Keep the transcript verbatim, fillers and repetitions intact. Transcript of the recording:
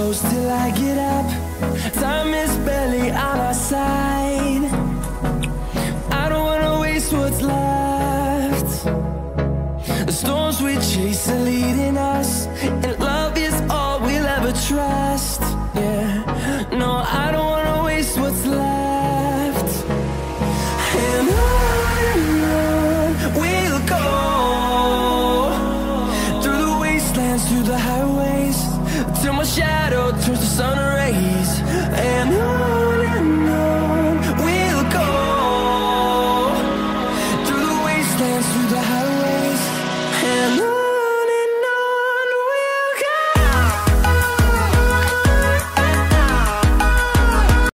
close till I get up. Time is barely on our side. I don't wanna waste what's left. The storms we chase are leading us.